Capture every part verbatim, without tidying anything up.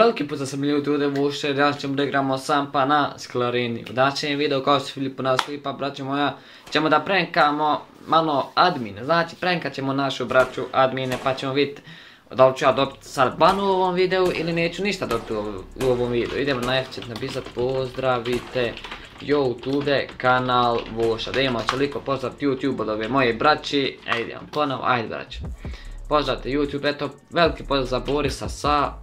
veliki pozdrav sam ljudi Vuše, danas ćemo da igramo Sampa na Sklerini. U današnjem videu, kao što se vidi po nas klipa, braćo moja, ćemo da prenkamo malo admine. Znači, prenkat ćemo našu braću admine, pa ćemo vidjeti da li ću ja dobiti sad ban u ovom videu ili neću ništa dobiti u ovom videu. Idemo na F ćete napisati pozdravite YouTube kanal Vuša. Da imamo čeliko pozdraviti YouTube od ove moje braći. E, idemo ponovo, ajde braćo. Pozdravite YouTube, eto, veliki pozdrav za Borisa sa...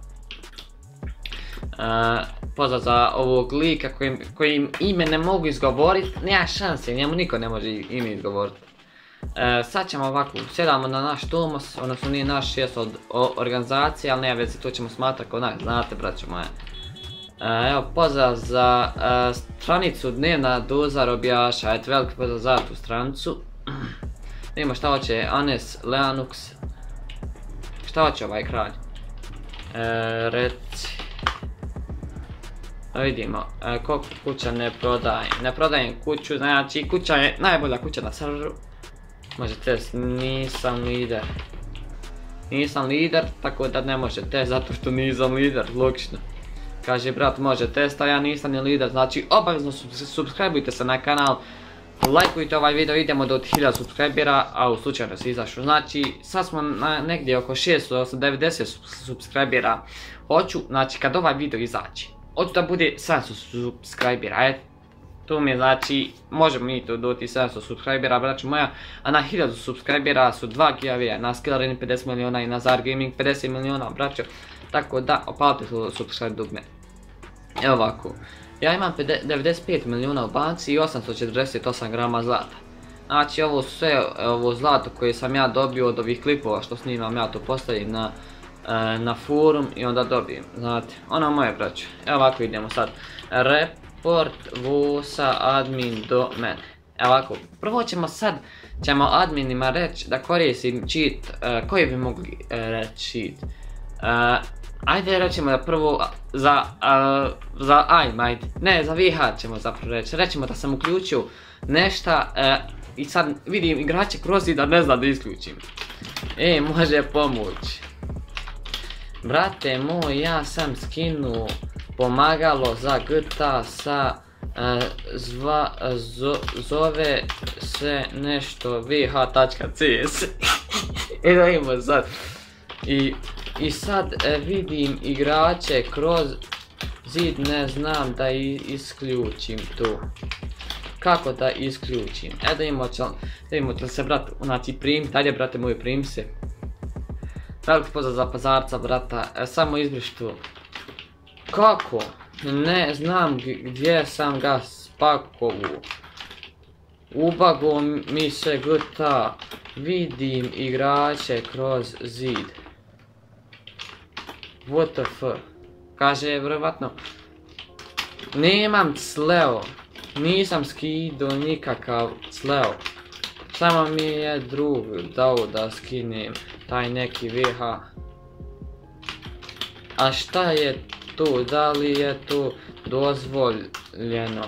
Uh, pozdrav za ovog lika kojim, kojim ime ne mogu izgovoriti, nema šanse, njemu niko ne može ime izgovoriti. Uh, sad ćemo ovako, sjedamo na naš Tomos, odnosno nije naš, jest od organizacije, ali nema veze, to ćemo smatrati kod nas, znate braćo moje. Uh, evo, pozdrav za uh, stranicu Dnevna doza robijaša, eto veliki pozdrav za tu stranicu. Vidimo šta hoće Anes Leanux, šta hoće ovaj kralj. Uh, reci... Vidimo, koliko kuća ne prodajem, ne prodajem kuću, znači kuća je najbolja kuća na serveru. Može test, nisam lider. Nisam lider, tako da ne može test zato što nisam lider, logično. Kaže brat može test, a ja nisam ni lider, znači obavezno subscribeujte se na kanal. Lajkujte ovaj video, idemo do hiljadu subscribera, a u slučaju da se izašu. Znači, sad smo na negdje oko šesto devedeset subscribera. Hoću, znači kad ovaj video izaći, hoću da bude sedamsto subscribera, eto. Tu mi je, znači, možemo mi to doti sedamsto subscribera, braćo moja, a na hiljadu subscribera su dva giveawaya, na Sklerini pedeset miliona i na Zar Gaming pedeset miliona, braćo. Tako da, opalite subscribe dugme. Evo ovako, ja imam devedeset pet miliona u banci i osamsto četrdeset osam grama zlata. Znači, ovo sve, ovo zlato koje sam ja dobio od ovih klipova što snimam, ja to postavim na na forum i onda dobijem, znate, ono moje braćo. Evo ovako idemo sad, report Vusa admin do mene. Evo ovako, prvo ćemo sad, ćemo adminima reći da koristim cheat, uh, koji bi mogli uh, reći cheat. Uh, ajde rećemo da prvo za, uh, za ajme, ajde, ne, za V H ćemo zapravo reći, rećemo da sam uključio nešta uh, i sad vidim igrače kroz i da ne znam da isključim. E, može pomoći. Brate moj, ja sam skinuo pomagalo za G T A sa uh, zva, zo, zove se nešto v h tačka c s. I da imamo sad. I, i sad uh, vidim igrače kroz zid, ne znam da isključim tu. Kako da isključim? E da imamo će, da imamo će se brat, znači prim, dalje brate moj prim se. Veliki pozdrav za pazarca, brata, e, samo izbriš tu. Kako? Ne znam gdje sam ga spakovu. Ubago mi se G T A. Vidim igrače kroz zid. What the fuck? Kaže, vjerovatno. Nemam sleo. Nisam skido nikakav sleo. Samo mi je drug dao da skinem taj neki V H. A šta je tu? Da li je tu dozvoljeno?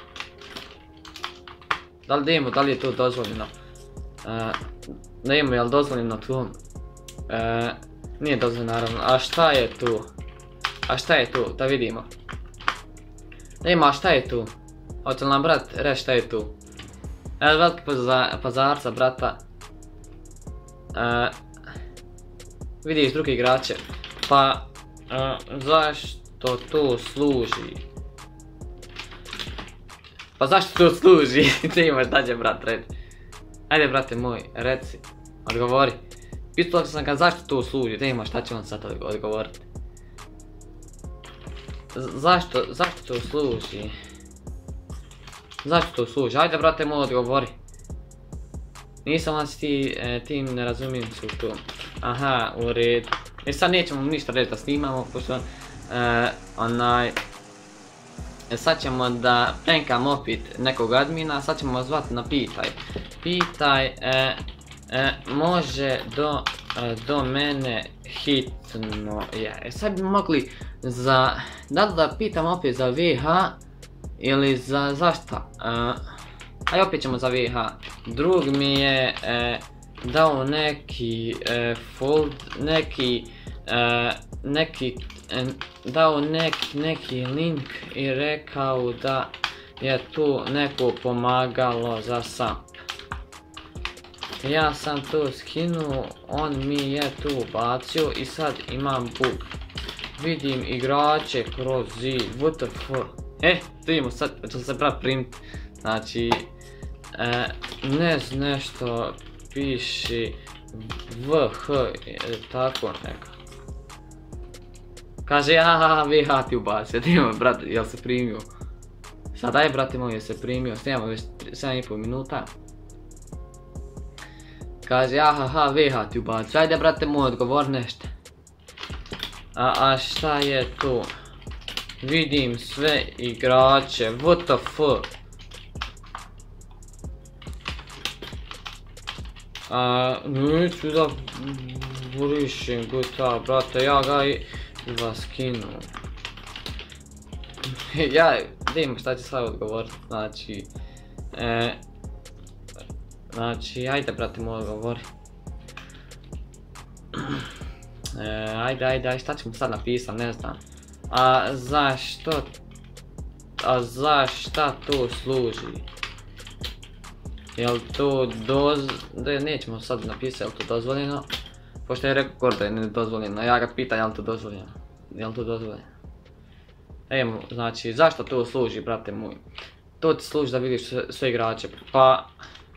Da li dajemo, da li je tu dozvoljeno? Uh, dajemo, je li dozvoljeno tu? Uh, nije dozvoljeno naravno. A šta je tu? A šta je tu? Da vidimo. Dajemo, a šta je tu? Hoće li nam brat reći šta je tu? Evo veliki pozdrav za pazarca, brata. Uh, vidiš drugi igrače. Pa, uh, zašto to služi? Pa zašto to služi? Ti imaš dađe brat reći. Ajde brate moj, reci, odgovori. Pitao sam ga zašto to služi, ti imaš šta će on sad odgovoriti. Zašto, zašto to služi? Zašto to služi? Ajde brate moj odgovori. Nisam vas ti, e, ti ne razumijem su tu. Aha, u redu. I sad nećemo ništa reći da snimamo, pošto e, onaj... E, sad ćemo da prenkam opet nekog admina, sad ćemo zvati na pitaj. Pitaj, e, e, može do, e, do mene hitno je. E, sad bi mogli za... Da li da pitam opet za V H ili za zašta? E, Aj opet ćemo za V H. Drug mi je e, dao neki e, fold, neki e, neki, e, dao neki, neki link i rekao da je tu neko pomagalo za samp. Ja sam to skinuo, on mi je tu bacio i sad imam bug. Vidim igrače kroz zid, what the fuck. E, vidimo sad, ću se prav primit. Znači, e, ne znam nešto piši V H, tako neka. Kaže, aha, V H ti ubacio, vidimo brat, jel se primio? Sad daj brate moj, jel se primio, snimamo već sedam i pol minuta. Kaže, aha, V H ti ubacio, ajde brate moj, odgovor nešto. A, a šta je tu? Vidim sve igrače, what the fuck? A, neću da brišem G T A, brate, ja ga i vas skinu. Ja, vidim šta će sad odgovorit, znači... E, znači, ajde brate moj odgovori. E, ajde, ajde, ajde, šta ćemo sad napisat, ne znam. A zašto... A za šta to služi? Jel to doz... Da, nećemo sad napisati jel to dozvoljeno. Pošto je rekao Gordo je nedozvoljeno, ja ga pitam jel to dozvoljeno. Jel to dozvoljeno? Evo, znači, zašto to služi, brate moj? To ti služi da vidiš sve, sve igrače, pa...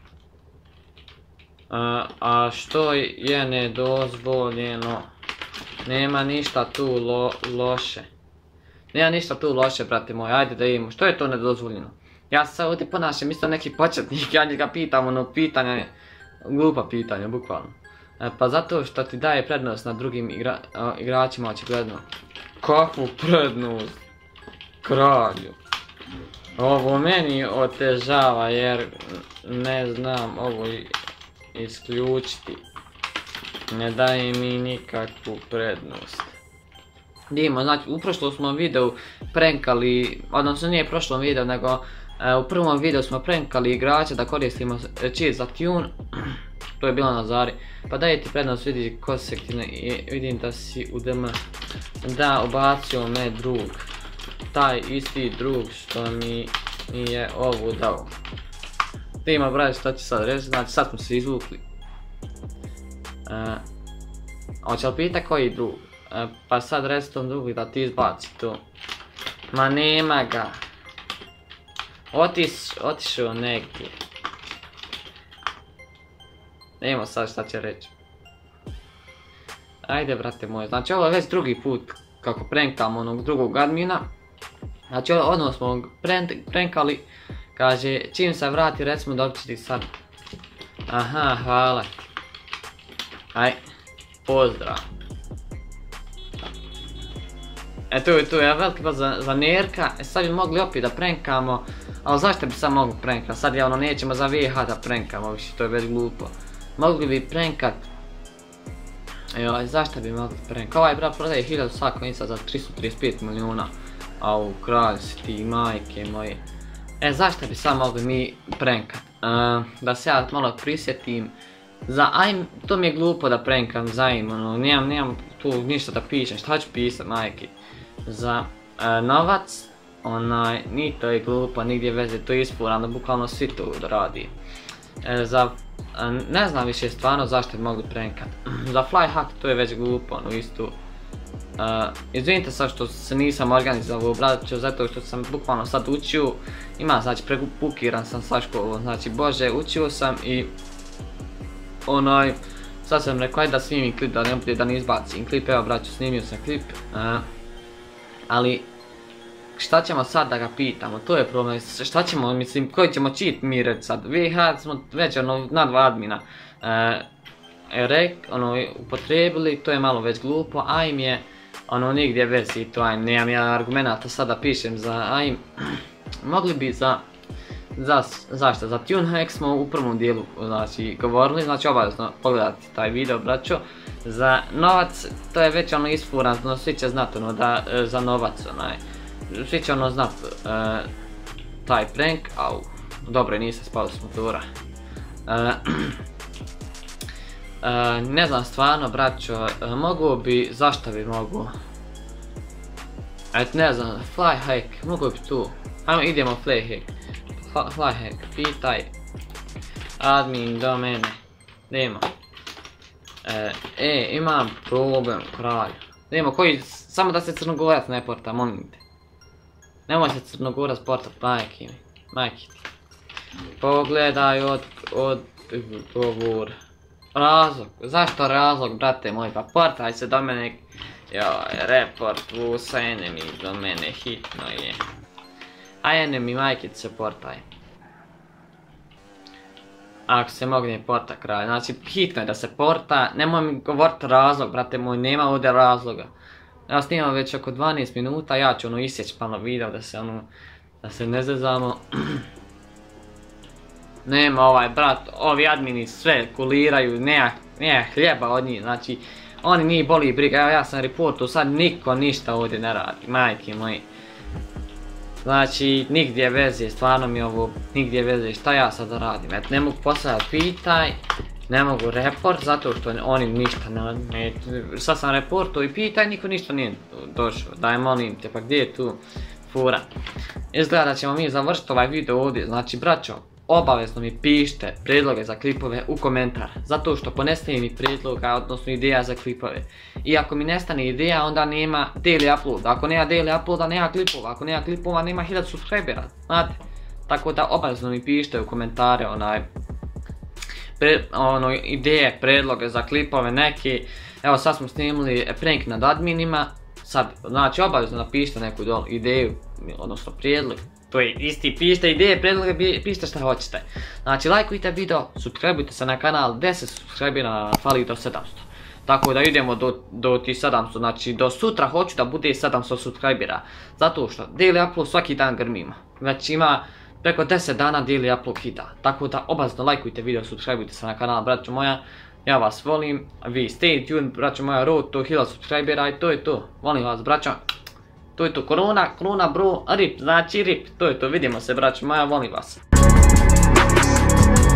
A, a što je nedozvoljeno? Nema ništa tu lo, loše. Nema ništa tu loše, brate moj, ajde da imamo. Što je to nedozvoljeno? Ja se ovdje ponašam isto neki početnik, ja njega pitam ono pitanje, glupa pitanja, bukvalno. E, pa zato što ti daje prednost nad drugim igra, a, igračima očigledno. Kakvu prednost? Kralju. Ovo meni otežava jer ne znam ovo isključiti. Ne daje mi nikakvu prednost. Vidimo, znači u prošlom smo videu prankali, odnosno nije u prošlom videu nego e, u prvom videu smo prankali igrače da koristimo cheat za tune. To je bilo na Zari. Pa daje ti prednost, vidi konsektivno i vidim da si u D M. Da, ubacio me drug. Taj isti drug što mi, mi je ovu dao. Vidimo brate što će sad reći, znači sad smo se izvukli. E, hoće li pita koji drug? E, pa sad reci tom drugu da ti izbaci to. Ma nema ga. Otiš, otišao negdje. Nemo sad šta će reći. Ajde brate moj, znači ovo je već drugi put kako prankamo onog drugog admina. Znači odmah smo prankali, kaže čim se vrati recimo dobit će ti sad. Aha, hvala. Aj, pozdrav. E tu je tu je veliki bol za, za Nerka, e sad bi mogli opet da prankamo, ali zašto bi sad mogli prankat, sad ja ono nećemo za V H da prankamo više, to je već glupo. Mogli bi prankat, joj zašto bi mogli prankat, ovaj brat prodaje hiljadu svakonica za tristo trideset pet milijuna, a u kralj si ti majke moje. E zašto bi sad mogli mi prankat, uh, da se ja malo prisjetim. Za ajm, to mi je glupo da prankam za ajm, ono, nemam, nemam tu ništa da pišem, šta ću pisat majke. Za e, novac, onaj, ni to je glupo, nigdje veze, to je ispurano, bukvalno svi to radi. E, za, e, ne znam više stvarno zašto bi mogli prankat. Za flyhack to je već glupo, ono isto. E, izvinite sad što se nisam organizovao, braćo, zato što sam bukvalno sad učio, ima znači prebukiran sam sa školom, znači bože, učio sam i onaj, sad sam rekao ajde da snimim klip, da ne bude da ne izbacim klip, evo braćo, snimio sam klip. E, ali, šta ćemo sad da ga pitamo, to je problem, šta ćemo, mislim, koji ćemo cheat mi reći sad, V H smo već ono, na dva admina, e, rek, ono, upotrebili, to je malo već glupo, ajm je, ono, nigdje vezi to ajm, nemam ja argumenta sad da pišem za ajm, mogli bi za, za, zašto, za TuneHack smo u prvom dijelu, znači, govorili, znači, obavezno pogledati taj video, braćo. Za novac, to je već ono isfurano, svi će znat ono da, e, za novac, onaj, svi će ono znat e, taj prank, au, dobro nisam spao s motora. E, E, ne znam stvarno, braćo, e, mogu bi, zašto bi mogu? Et ne znam, fly hack, mogu bi tu. Ajmo idemo fly hack. Fly hack, pitaj. Admin do mene. Idemo. E, e, imam problem, kralj. Idemo, koji, samo da se Crnogorac ne porta, molim te. Nemoj se Crnogorac portat, majke mi. Majke ti. Pogledaj od, od, govor. Razlog, zašto razlog, brate moj, pa portaj se do mene. Joj, report, vusa enemy do mene, hitno je. A enemy, majke ti se portaj. Ako se mogne porta kralj, znači hitno je da se porta, nemoj mi govoriti razlog, brate moj, nema ovdje razloga. Ja snimam već oko dvanaest minuta, ja ću ono isjeć malo video da se ono, da se ne zezamo. Nema ovaj brat, ovi admini sve kuliraju, nema, nema hljeba od njih, znači oni njih boli briga, evo ja sam reportu, sad niko ništa ovdje ne radi, majke moji. Znači, nigdje veze, stvarno mi ovo, nigdje veze, šta ja sad radim, eto, ne mogu postavljati pitaj, ne mogu report, zato što oni ništa ne, ne, sad sam reportu i pitaj, niko ništa nije došao, daj molim te, pa gdje je tu fura. Izgleda da ćemo mi završiti ovaj video ovdje, znači braćo, obavezno mi pišite predloge za klipove u komentar, zato što ponestane mi predloga, odnosno ideja za klipove. I ako mi nestane ideja, onda nema daily upload, ako nema daily uploada, nema klipova, ako nema klipova, nema hiljadu subscribera, znate. Tako da obavezno mi pišite u komentare onaj, pre, ono, ideje, predloge za klipove neki. Evo sad smo snimili prank nad adminima, sad, znači obavezno napišite neku dolu ideju, odnosno prijedlog. To je isti, pišite ideje, predloge, pišite šta hoćete. Znači, lajkujte video, subscribeujte se na kanal, deset subscribera fali do sedamsto. Tako da idemo do, do ti sedamsto, znači do sutra hoću da bude sedamsto subscribera. Zato što daily upload svaki dan grmimo. Znači ima preko deset dana daily upload hita. Tako da obavezno lajkujte video, subscribeujte se na kanal, braćo moja. Ja vas volim, vi stay tuned, braćo moja, road to hiljadu subscribera i to je to. Volim vas, braćo. To je to, korona, korona bro, rip, znači rip, to je to, vidimo se braćo moja, volim vas.